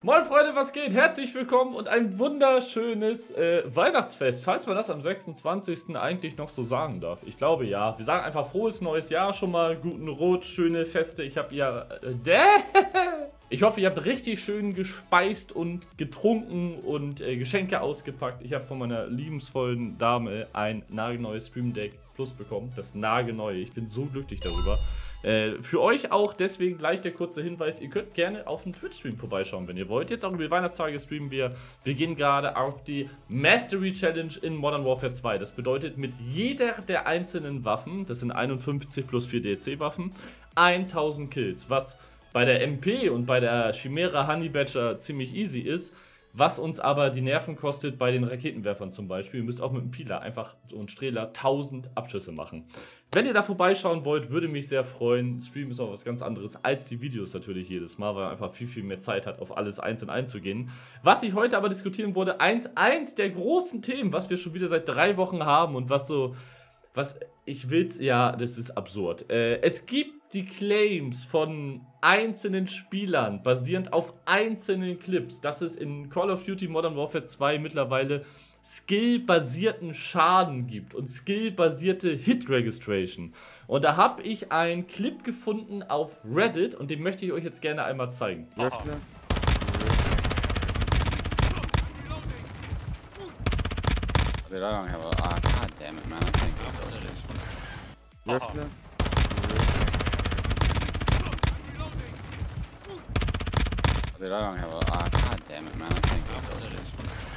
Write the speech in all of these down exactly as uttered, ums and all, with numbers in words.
Moin Freunde, was geht? Herzlich willkommen und ein wunderschönes äh, Weihnachtsfest, falls man das am sechsundzwanzigsten eigentlich noch so sagen darf. Ich glaube ja. Wir sagen einfach frohes neues Jahr schon mal, guten Rutsch, schöne Feste. Ich habe ihr... Äh, ich hoffe, ihr habt richtig schön gespeist und getrunken und äh, Geschenke ausgepackt. Ich habe von meiner liebensvollen Dame ein nagelneues Stream Deck Plus bekommen. Das nagelneue. Ich bin so glücklich darüber. Äh, für euch auch deswegen gleich der kurze Hinweis, ihr könnt gerne auf dem Twitch-Stream vorbeischauen, wenn ihr wollt. Jetzt auch über die Weihnachtstage streamen wir. Wir gehen gerade auf die Mastery Challenge in Modern Warfare zwei. Das bedeutet, mit jeder der einzelnen Waffen, das sind einundfünfzig plus vier D L C-Waffen, tausend Kills, was bei der M P und bei der Chimera Honey Badger ziemlich easy ist, was uns aber die Nerven kostet bei den Raketenwerfern zum Beispiel. Ihr müsst auch mit dem Pilar einfach so einen Strehler tausend Abschüsse machen. Wenn ihr da vorbeischauen wollt, würde mich sehr freuen. Stream ist auch was ganz anderes als die Videos natürlich jedes Mal, weil man einfach viel, viel mehr Zeit hat, auf alles einzeln einzugehen. Was ich heute aber diskutieren wollte, eins, eins der großen Themen, was wir schon wieder seit drei Wochen haben und was so, was, ich will's, ja, das ist absurd. Äh, es gibt die Claims von einzelnen Spielern, basierend auf einzelnen Clips, dass es in Call of Duty Modern Warfare zwei mittlerweile skill-basierten Schaden gibt und skill-basierte Hit-Registration. Und da habe ich einen Clip gefunden auf Reddit und den möchte ich euch jetzt gerne einmal zeigen. Oh. Dude, I don't have a. Ah, God damn it, man. I can't get those shits. Left Oh. Dude, I don't have a. Ah, God damn it, man. I can't get those shits.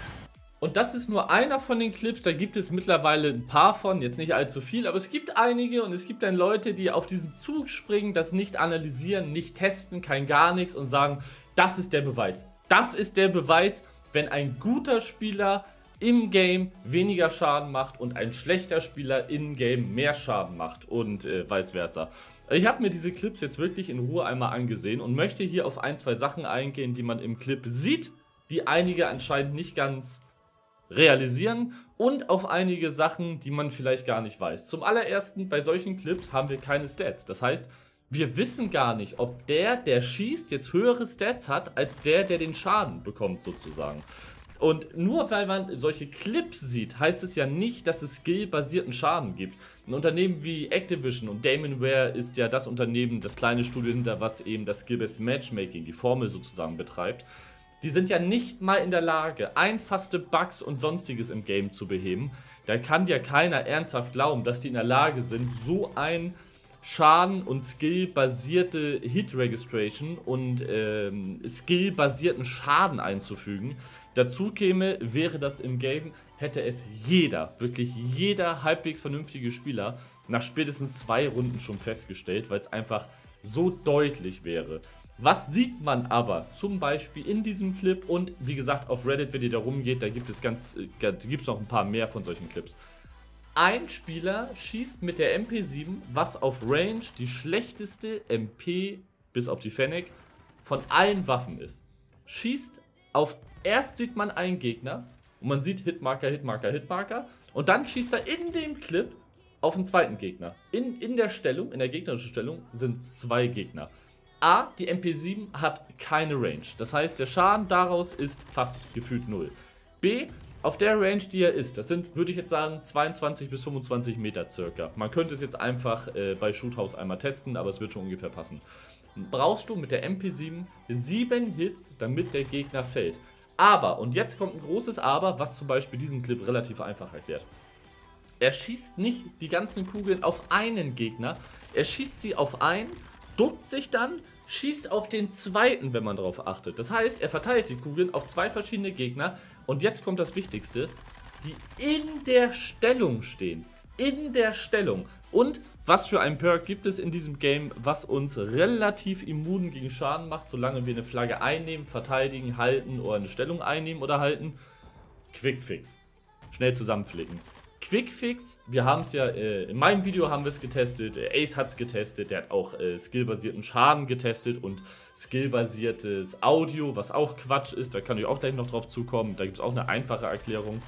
Und das ist nur einer von den Clips, da gibt es mittlerweile ein paar von, jetzt nicht allzu viel, aber es gibt einige und es gibt dann Leute, die auf diesen Zug springen, das nicht analysieren, nicht testen, kein gar nichts und sagen, das ist der Beweis. Das ist der Beweis, wenn ein guter Spieler im Game weniger Schaden macht und ein schlechter Spieler im Game mehr Schaden macht und äh, vice versa. Ich habe mir diese Clips jetzt wirklich in Ruhe einmal angesehen und möchte hier auf ein, zwei Sachen eingehen, die man im Clip sieht, die einige anscheinend nicht ganz realisieren und auf einige Sachen, die man vielleicht gar nicht weiß. Zum allerersten, bei solchen Clips haben wir keine Stats. Das heißt, wir wissen gar nicht, ob der, der schießt, jetzt höhere Stats hat, als der, der den Schaden bekommt sozusagen. Und nur weil man solche Clips sieht, heißt es ja nicht, dass es skill-basierten Schaden gibt. Ein Unternehmen wie Activision und Daemonware ist ja das Unternehmen, das kleine Studio hinter, was eben das Skill-based Matchmaking, die Formel sozusagen betreibt. Die sind ja nicht mal in der Lage, einfachste Bugs und sonstiges im Game zu beheben. Da kann ja keiner ernsthaft glauben, dass die in der Lage sind, so ein Schaden- und Skill-basierte Hit-Registration und ähm, Skill-basierten Schaden einzufügen. Dazu käme, wäre das im Game, hätte es jeder, wirklich jeder halbwegs vernünftige Spieler nach spätestens zwei Runden schon festgestellt, weil es einfach so deutlich wäre. Was sieht man aber zum Beispiel in diesem Clip und wie gesagt auf Reddit, wenn ihr da rumgeht, da gibt es ganz, da gibt es noch ein paar mehr von solchen Clips. Ein Spieler schießt mit der M P sieben, was auf Range die schlechteste M P, bis auf die Fennec, von allen Waffen ist. Schießt auf, erst sieht man einen Gegner und man sieht Hitmarker, Hitmarker, Hitmarker und dann schießt er in dem Clip auf einen zweiten Gegner. In, in der Stellung, in der gegnerischen Stellung sind zwei Gegner. A, die M P sieben hat keine Range. Das heißt, der Schaden daraus ist fast gefühlt null. B, auf der Range, die er ist, das sind, würde ich jetzt sagen, zweiundzwanzig bis fünfundzwanzig Meter circa. Man könnte es jetzt einfach äh, bei Shoothouse einmal testen, aber es wird schon ungefähr passen. Brauchst du mit der M P sieben sieben Hits, damit der Gegner fällt. Aber, und jetzt kommt ein großes Aber, was zum Beispiel diesen Clip relativ einfach erklärt. Er schießt nicht die ganzen Kugeln auf einen Gegner, er schießt sie auf einen, duckt sich dann, schießt auf den zweiten, wenn man darauf achtet. Das heißt, er verteilt die Kugeln auf zwei verschiedene Gegner. Und jetzt kommt das Wichtigste, die in der Stellung stehen. In der Stellung. Und was für ein Perk gibt es in diesem Game, was uns relativ immun gegen Schaden macht, solange wir eine Flagge einnehmen, verteidigen, halten oder eine Stellung einnehmen oder halten? Quickfix. Schnell zusammenflicken. Quickfix, wir haben es ja, äh, in meinem Video haben wir es getestet, äh, Ace hat es getestet, der hat auch äh, skillbasierten Schaden getestet und skillbasiertes Audio, was auch Quatsch ist, da kann ich auch gleich noch drauf zukommen, da gibt es auch eine einfache Erklärung.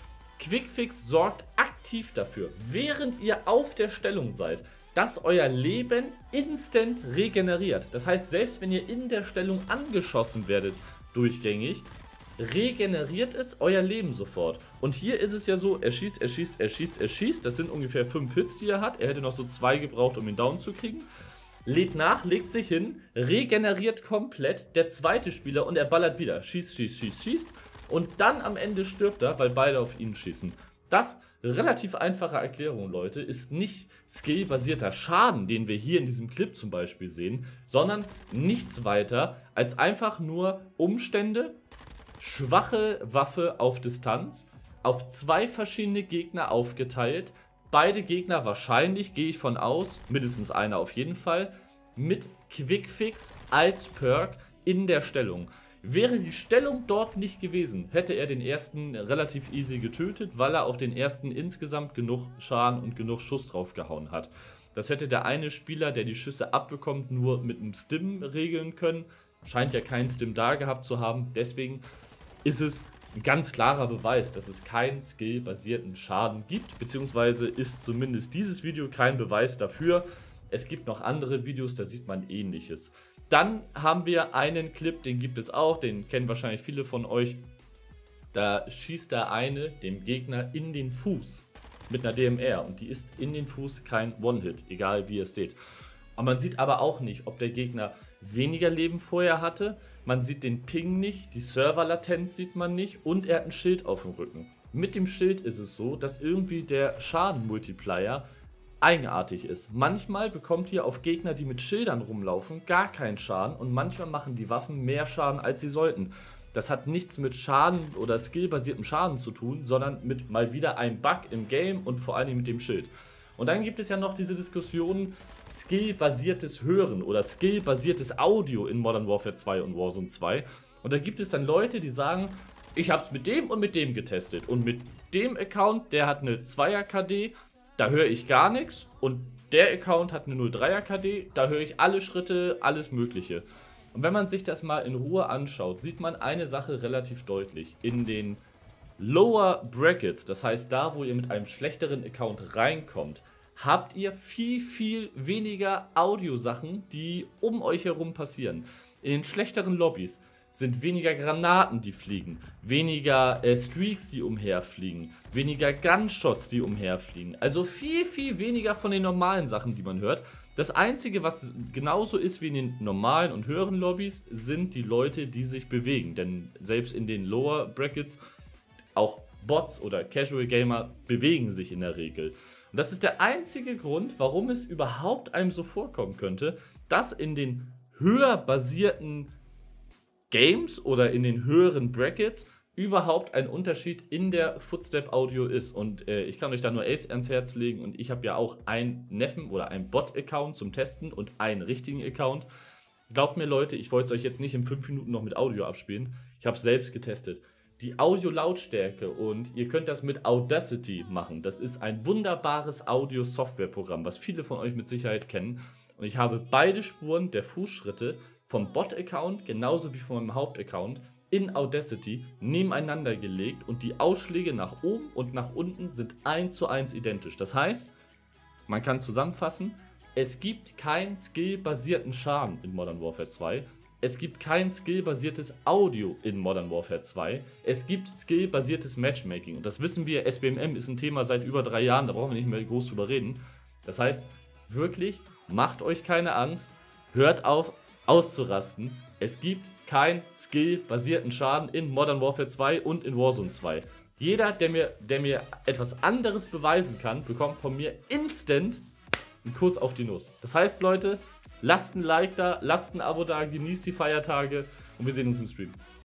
Quickfix sorgt aktiv dafür, während ihr auf der Stellung seid, dass euer Leben instant regeneriert. Das heißt, selbst wenn ihr in der Stellung angeschossen werdet, durchgängig, regeneriert es euer Leben sofort. Und hier ist es ja so, er schießt, er schießt, er schießt, er schießt. Das sind ungefähr fünf Hits, die er hat. Er hätte noch so zwei gebraucht, um ihn down zu kriegen. Lädt nach, legt sich hin, regeneriert komplett der zweite Spieler und er ballert wieder. Schießt, schießt, schießt, schießt. Und dann am Ende stirbt er, weil beide auf ihn schießen. Das, relativ einfache Erklärung, Leute, ist nicht skillbasierter Schaden, den wir hier in diesem Clip zum Beispiel sehen, sondern nichts weiter als einfach nur Umstände, schwache Waffe auf Distanz, auf zwei verschiedene Gegner aufgeteilt, beide Gegner wahrscheinlich, gehe ich von aus, mindestens einer auf jeden Fall, mit Quickfix als Perk in der Stellung. Wäre die Stellung dort nicht gewesen, hätte er den ersten relativ easy getötet, weil er auf den ersten insgesamt genug Schaden und genug Schuss draufgehauen hat. Das hätte der eine Spieler, der die Schüsse abbekommt, nur mit einem Stim regeln können. Scheint ja keinen Stim da gehabt zu haben, deswegen ist es ein ganz klarer Beweis, dass es keinen skillbasierten Schaden gibt, beziehungsweise ist zumindest dieses Video kein Beweis dafür. Es gibt noch andere Videos, da sieht man Ähnliches. Dann haben wir einen Clip, den gibt es auch, den kennen wahrscheinlich viele von euch. Da schießt der eine dem Gegner in den Fuß mit einer D M R und die ist in den Fuß kein One-Hit, egal wie ihr es seht. Und man sieht aber auch nicht, ob der Gegner weniger Leben vorher hatte, man sieht den Ping nicht, die Serverlatenz sieht man nicht und er hat ein Schild auf dem Rücken. Mit dem Schild ist es so, dass irgendwie der Schaden-Multiplier eigenartig ist. Manchmal bekommt ihr auf Gegner, die mit Schildern rumlaufen, gar keinen Schaden und manchmal machen die Waffen mehr Schaden, als sie sollten. Das hat nichts mit Schaden oder skillbasiertem Schaden zu tun, sondern mit mal wieder einem Bug im Game und vor allem mit dem Schild. Und dann gibt es ja noch diese Diskussion, skillbasiertes Hören oder skillbasiertes Audio in Modern Warfare zwei und Warzone zwei. Und da gibt es dann Leute, die sagen, ich habe es mit dem und mit dem getestet und mit dem Account, der hat eine zweier K D, da höre ich gar nichts und der Account hat eine null Komma dreier K D, da höre ich alle Schritte, alles Mögliche. Und wenn man sich das mal in Ruhe anschaut, sieht man eine Sache relativ deutlich. In den Lower Brackets, das heißt da, wo ihr mit einem schlechteren Account reinkommt, habt ihr viel, viel weniger Audiosachen, die um euch herum passieren. In den schlechteren Lobbys sind weniger Granaten, die fliegen, weniger äh, Streaks, die umherfliegen, weniger Gunshots, die umherfliegen. Also viel, viel weniger von den normalen Sachen, die man hört. Das Einzige, was genauso ist wie in den normalen und höheren Lobbys, sind die Leute, die sich bewegen. Denn selbst in den Lower Brackets, auch Bots oder Casual Gamer bewegen sich in der Regel. Und das ist der einzige Grund, warum es überhaupt einem so vorkommen könnte, dass in den höher basierten Games oder in den höheren Brackets überhaupt ein Unterschied in der Footstep-Audio ist. Und äh, ich kann euch da nur Ace ans Herz legen und ich habe ja auch einen Neffen oder einen Bot-Account zum Testen und einen richtigen Account. Glaubt mir Leute, ich wollte es euch jetzt nicht in fünf Minuten noch mit Audio abspielen. Ich habe es selbst getestet. Die Audio-Lautstärke und ihr könnt das mit Audacity machen. Das ist ein wunderbares Audio-Software-Programm, was viele von euch mit Sicherheit kennen. Und ich habe beide Spuren der Fußschritte vom Bot-Account genauso wie von meinem Haupt-Account in Audacity nebeneinander gelegt und die Ausschläge nach oben und nach unten sind eins zu eins identisch. Das heißt, man kann zusammenfassen, es gibt keinen skillbasierten Schaden in Modern Warfare zwei, es gibt kein skillbasiertes Audio in Modern Warfare zwei, es gibt skillbasiertes Matchmaking und das wissen wir, S B M M ist ein Thema seit über drei Jahren, da brauchen wir nicht mehr groß drüber reden. Das heißt, wirklich, macht euch keine Angst, hört auf auszurasten. Es gibt keinen skillbasierten Schaden in Modern Warfare zwei und in Warzone zwei. Jeder, der mir, der mir etwas anderes beweisen kann, bekommt von mir instant einen Kuss auf die Nuss. Das heißt, Leute, lasst ein Like da, lasst ein Abo da, genießt die Feiertage und wir sehen uns im Stream.